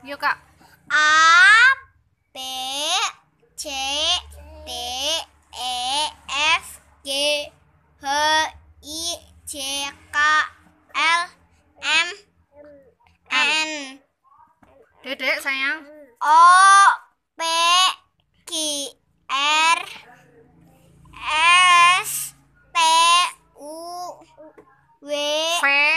Yuk Kak. A B C D E F G H I J K L M N Dedek sayang. O P Q R S T U V V